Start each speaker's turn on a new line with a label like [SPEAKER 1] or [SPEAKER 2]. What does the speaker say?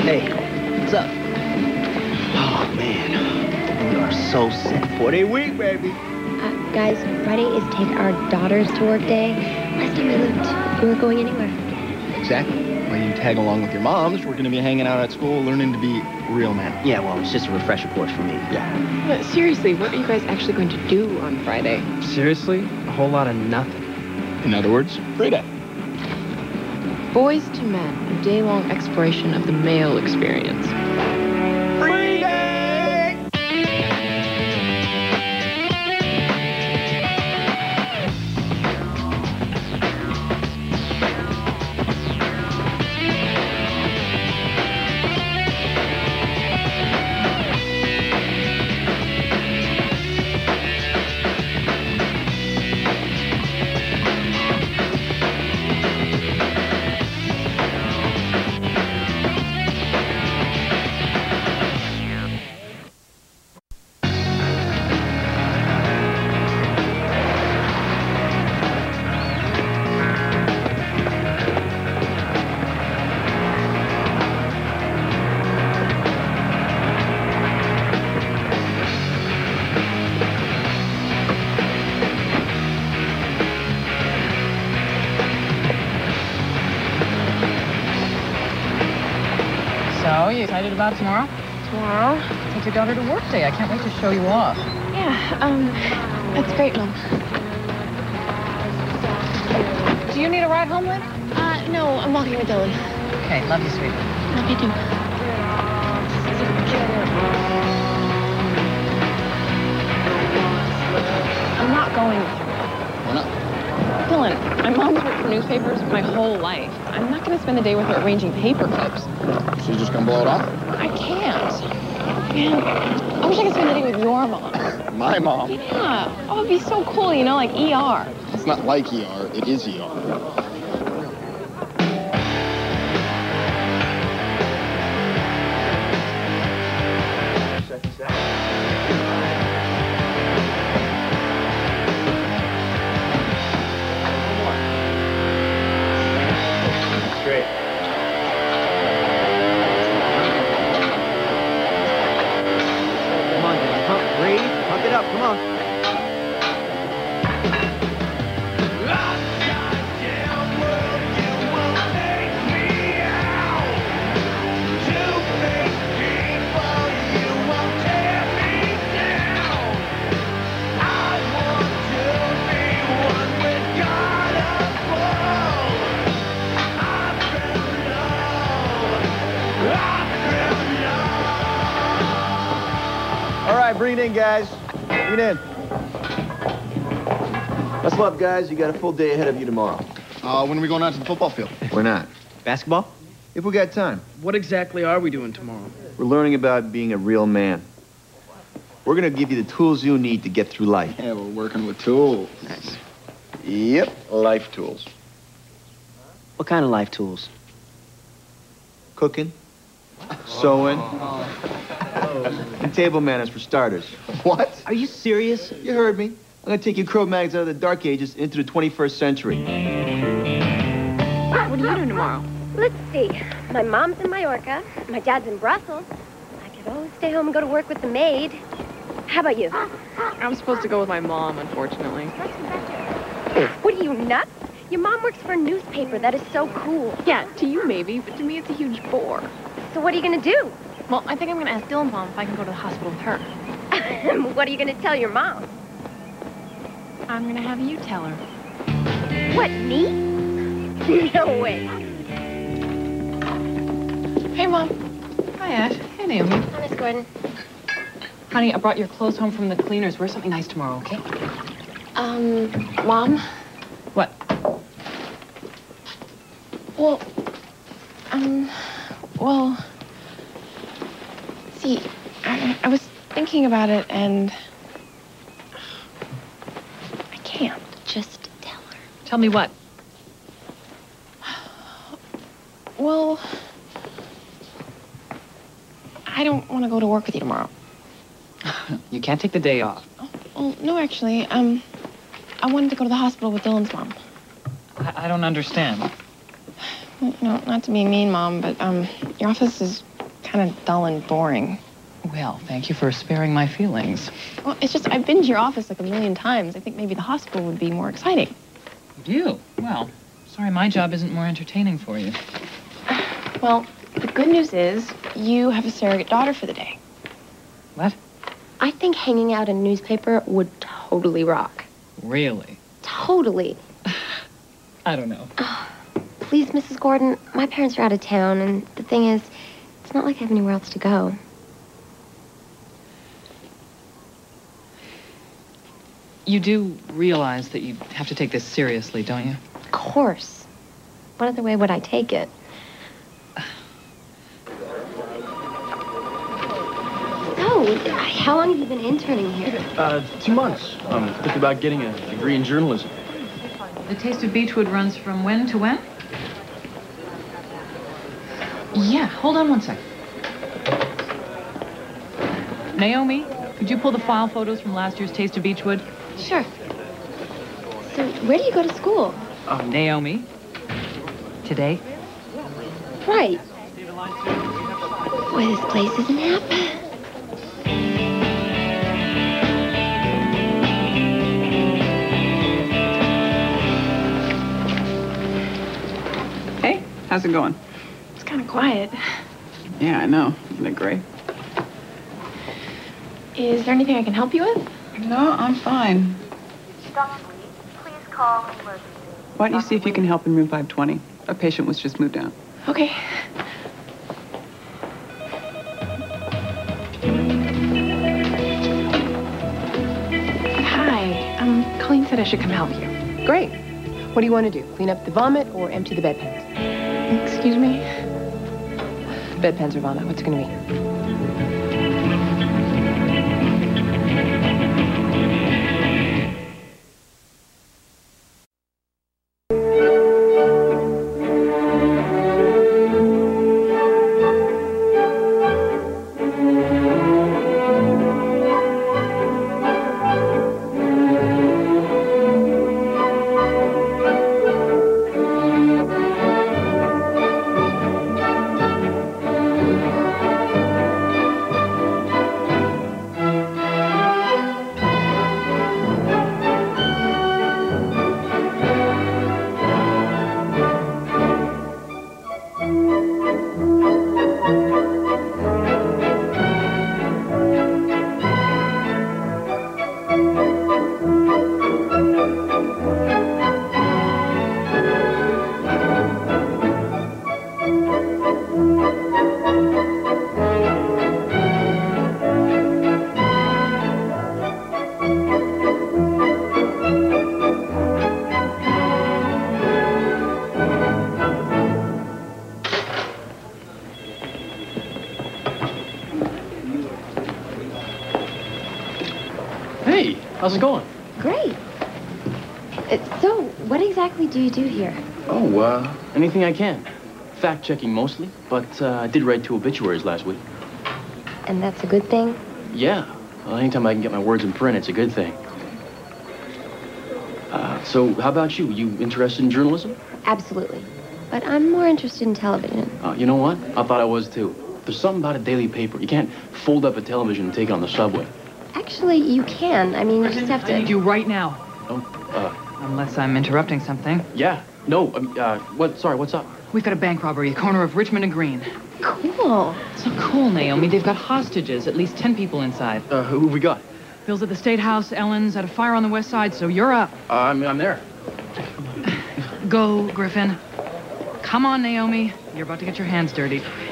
[SPEAKER 1] Hey, what's up? Oh, man. We are so set. 4-day week, baby.
[SPEAKER 2] Guys, Friday is take our daughters to work day. Last time we looked, we weren't going anywhere.
[SPEAKER 3] Exactly. Well, you tag along with your moms. We're going to be hanging out at school, learning to be real men.
[SPEAKER 1] Yeah, well, it's just a refresher course for me.
[SPEAKER 3] Yeah.
[SPEAKER 4] But seriously, what are you guys actually going to do on Friday?
[SPEAKER 5] Seriously? A whole lot of nothing.
[SPEAKER 3] In other words, free day.
[SPEAKER 4] Boys to Men, a day-long exploration of the male experience.
[SPEAKER 3] Free day!
[SPEAKER 6] So, you excited about tomorrow?
[SPEAKER 4] Tomorrow?
[SPEAKER 6] Take your daughter to work day. I can't wait to show you off.
[SPEAKER 4] Yeah, that's great, Mom.
[SPEAKER 6] Do you need a ride home later?
[SPEAKER 4] No, I'm walking with Dylan.
[SPEAKER 6] Okay, love you, sweetie.
[SPEAKER 4] Love you too. I'm not going with you.
[SPEAKER 3] Why not?
[SPEAKER 4] Dylan, my mom's worked for newspapers my whole life. I'm not going to spend the day with her arranging paper clips.
[SPEAKER 3] So you're just going to blow it off?
[SPEAKER 4] I can't. Man, I wish I could spend the day with your mom.
[SPEAKER 3] My mom?
[SPEAKER 4] Yeah. Oh, it'd be so cool, you know, like ER.
[SPEAKER 3] It's not like ER. It is ER.
[SPEAKER 1] Great. Come on, Dan. Pump, breathe. Pump it up. Come on.
[SPEAKER 7] All right, bring it in, guys. Bring it in. Muscle up, guys. You got a full day ahead of you tomorrow.
[SPEAKER 3] When are we going out to the football field?
[SPEAKER 7] We're not.
[SPEAKER 1] Basketball?
[SPEAKER 7] If we got time.
[SPEAKER 5] What exactly are we doing tomorrow?
[SPEAKER 7] We're learning about being a real man. We're gonna give you the tools you need to get through life.
[SPEAKER 3] Yeah, we're working with tools.
[SPEAKER 1] Nice.
[SPEAKER 7] Yep, life tools.
[SPEAKER 1] What kind of life tools?
[SPEAKER 7] Cooking, sewing, and table manners for starters.
[SPEAKER 3] What?
[SPEAKER 1] Are you serious?
[SPEAKER 7] You heard me. I'm gonna take your Cro-Mags out of the dark ages into the 21st century.
[SPEAKER 4] What are you doing tomorrow?
[SPEAKER 2] Let's see. My mom's in Mallorca. My dad's in Brussels. I could always stay home and go to work with the maid. How about you?
[SPEAKER 4] I'm supposed to go with my mom, unfortunately.
[SPEAKER 2] What are you, nuts? Your mom works for a newspaper. That is so cool.
[SPEAKER 4] Yeah, to you maybe, but to me it's a huge bore.
[SPEAKER 2] So what are you going to do?
[SPEAKER 4] Well, I think I'm going to ask Dylan's mom if I can go to the hospital with her.
[SPEAKER 2] What are you going to tell your mom?
[SPEAKER 4] I'm going to have you tell her.
[SPEAKER 2] What, me? No way.
[SPEAKER 4] Hey, Mom.
[SPEAKER 6] Hi, Ash. Hey, Naomi.
[SPEAKER 2] Hi, Miss Gordon.
[SPEAKER 6] Honey, I brought your clothes home from the cleaners. Wear something nice tomorrow, okay?
[SPEAKER 4] Mom?
[SPEAKER 6] What?
[SPEAKER 4] Well, well, see, I was thinking about it, and I can't.
[SPEAKER 2] Just tell her.
[SPEAKER 6] Tell me what?
[SPEAKER 4] Well, I don't want to go to work with you tomorrow.
[SPEAKER 6] You can't take the day off.
[SPEAKER 4] Oh, well, no, actually, I wanted to go to the hospital with Dylan's mom.
[SPEAKER 6] I don't understand.
[SPEAKER 4] No, not to be mean, Mom, but, your office is kind of dull and boring.
[SPEAKER 6] Well, thank you for sparing my feelings.
[SPEAKER 4] Well, it's just I've been to your office like a million times. I think maybe the hospital would be more exciting.
[SPEAKER 6] You? Well, sorry my job isn't more entertaining for you.
[SPEAKER 4] Well, the good news is you have a surrogate daughter for the day.
[SPEAKER 6] What?
[SPEAKER 2] I think hanging out in a newspaper would totally rock.
[SPEAKER 6] Really?
[SPEAKER 2] Totally.
[SPEAKER 6] I don't know.
[SPEAKER 2] Please, Mrs. Gordon, my parents are out of town, and the thing is, it's not like I have anywhere else to go.
[SPEAKER 6] You do realize that you have to take this seriously, don't you?
[SPEAKER 2] Of course. What other way would I take it? So, how long have you been interning here?
[SPEAKER 3] 2 months. I'm thinking about getting a degree in journalism.
[SPEAKER 6] The Taste of Beechwood runs from when to when? Yeah, hold on one sec. Naomi, could you pull the file photos from last year's Taste of Beechwood?
[SPEAKER 2] Sure. So, where do you go to school?
[SPEAKER 6] Naomi. Today?
[SPEAKER 2] Right. Boy, this place is a nap.
[SPEAKER 8] Hey, how's it going?
[SPEAKER 4] It's kind of quiet.
[SPEAKER 8] Yeah, I know. Isn't it great?
[SPEAKER 4] Is there anything I can help you with?
[SPEAKER 8] No, I'm fine.
[SPEAKER 9] Dr. Lee, please call emergency.
[SPEAKER 8] Why don't you see if you can help in room 520? A patient was just moved out.
[SPEAKER 4] Okay. Hi, Colleen said I should come help you.
[SPEAKER 10] Great. What do you want to do? Clean up the vomit or empty the bedpans?
[SPEAKER 4] Excuse me?
[SPEAKER 10] Bedpans, Ravana. What's it going to be?
[SPEAKER 3] Hey, how's it going?
[SPEAKER 2] Great. So, what exactly do you do here?
[SPEAKER 3] Oh, anything I can. Fact-checking mostly, but I did write 2 obituaries last week.
[SPEAKER 2] And that's a good thing?
[SPEAKER 3] Yeah. Well, anytime I can get my words in print, it's a good thing. So how about you? You interested in journalism?
[SPEAKER 2] Absolutely. But I'm more interested in television.
[SPEAKER 3] You know what? I thought I was too. There's something about a daily paper. You can't fold up a television and take it on the subway.
[SPEAKER 2] Actually, you can. I mean, you just have to...
[SPEAKER 6] I need you right now.
[SPEAKER 3] Oh,
[SPEAKER 6] Unless I'm interrupting something.
[SPEAKER 3] yeah. No, sorry, what's up?
[SPEAKER 6] We've got a bank robbery at the corner of Richmond and Green.
[SPEAKER 2] Cool.
[SPEAKER 6] It's not cool, Naomi. They've got hostages, at least 10 people inside.
[SPEAKER 3] Who have we got?
[SPEAKER 6] Bill's at the State House, Ellen's at a fire on the west side, so you're up.
[SPEAKER 3] I'm there.
[SPEAKER 6] Go, Griffin. Come on, Naomi. You're about to get your hands dirty.